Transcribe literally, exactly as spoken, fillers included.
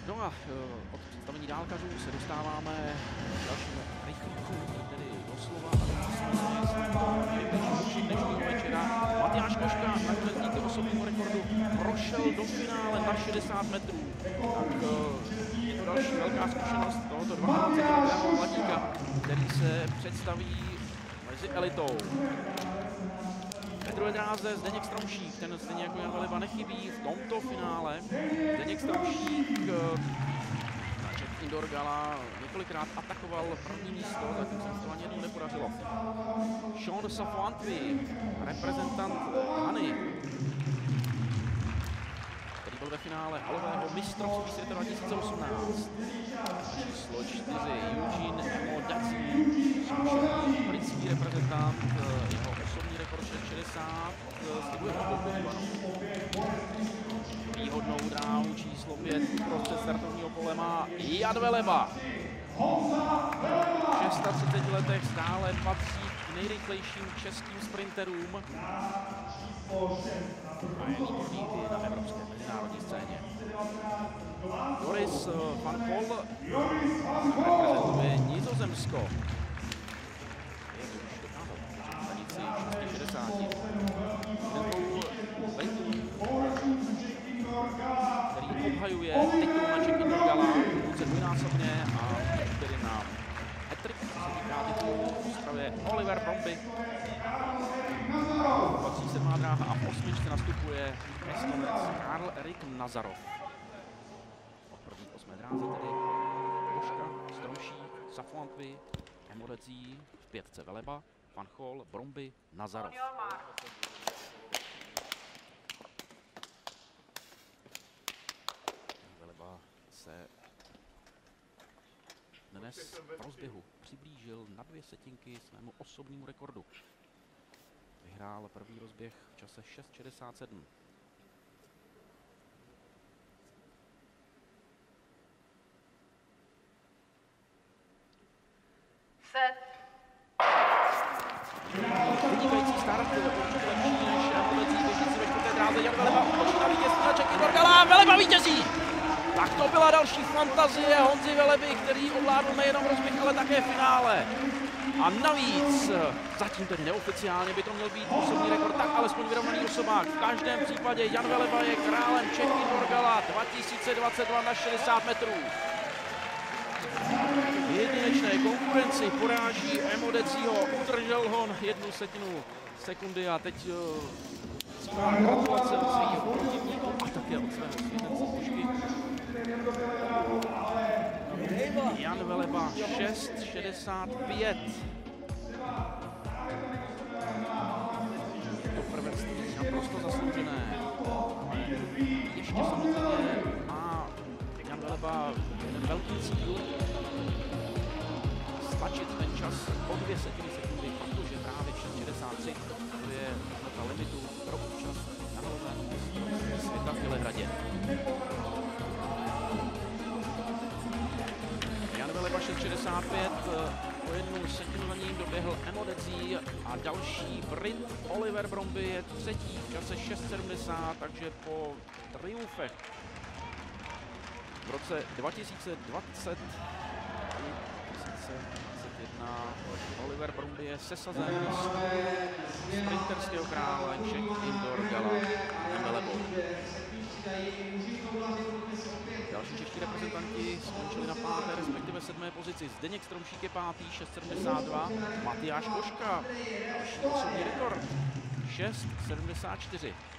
No a od představení dálkařů se dostáváme k dalšímu rychlíku, tedy doslova a do dnešního večera. Matyáš Koška, nakonec díky osobnímu rekordu, prošel do finále na šedesát metrů. Tak je to další velká zkušenost tohoto dvacetiletého mladíka, který se představí mezi elitou. Ve druhé dráze Zdeněk Stromšík, ten stejně jako Jan Veleba nechybí v tomto finále. Zdeněk Stromšík na Czech Indoor Gala několikrát atakoval první místo, zatím se to ani jednou nepodařilo. Sean de Savoantvi, reprezentant Hany, který byl ve finále halového mistrovství světa dva tisíce osmnáct. Číslo čtyři Eugene Emodazzi, britský reprezentant, jeho osobní rekord šest šedesát, slibuje výhodnou dráhu číslo pět prostřed startovního pole má Jan Veleba. V třiceti šesti letech stále patří k nejrychlejším českým sprinterům a je výborný i na evropské mezinárodní scéně. Joris van Kol reprezentuje Nizozemsko. Je to už dokázal v hranici šest šedesát. Který obhajuje titul na Czech Indoor Gala, se dvojnásobně a tedy na hat-trick, co se týká titulu v Ostravě Oliver Bromby. Patří sedmá dráha a v osmičce nastupuje Estonec Karl Erik Nazarov. Od první osmé dráze tedy Koška, Stromšík, Savoantvi, Emodazzi, v pětce Veleba, Van Hol, Bromby, Nazarov. Veleba se dnes v rozběhu přiblížil na dvě setinky svému osobnímu rekordu. Vyhrál první rozběh v čase šest šedesát sedm. Set. Vynikající start, určitě lepší než Emodazzi, běžící ve čtvrté dráze. Jan Veleba útočí na vítězství na Czech Indoor Gala. Veleba vítězí! Tak to byla další fantazie Honzy Veleby, který ovládl nejenom rozběh, ale také finále. A navíc, zatím tedy neoficiálně by to měl být osobní rekord, tak alespoň vyrovnaný osobák. V každém případě Jan Veleba je králem Czech Indoor Gala dva tisíce dvacet dva na šedesát metrů. V jedinečné konkurenci poráží Emodazziho, udržel ho jednu setinu sekundy a teď cílá gratulace od svých protivníků a také od svého světence Košky. Jan Veleba šest šedesát pět. To prvenství naprosto zasloužené. Ale ještě samozřejmě má Jan Veleba jeden velký cíl. Stlačit ten čas o dvě setiny sekundy, protože právě šest šedesát tři to je ta limitu pro účast na halovém mistrovství světa v Bělehradě. Jan Veleba šest šedesát pět, o jednu setinu na ním doběhl Emodazzi a další Brit Oliver Bromby je třetí v čase šest sedmdesát, takže po triumfech v roce dva tisíce dvacet jedna Oliver Bromby je sesazen sprinterského krále Czech Indoor Gala Jan Velebou. Další čeští reprezentanti skončili na páté, respektive sedmé pozici. Zdeněk Stromšík je pátý, šest sedmdesát dva. Matyáš Koška, další osobní rekord, šest sedmdesát čtyři.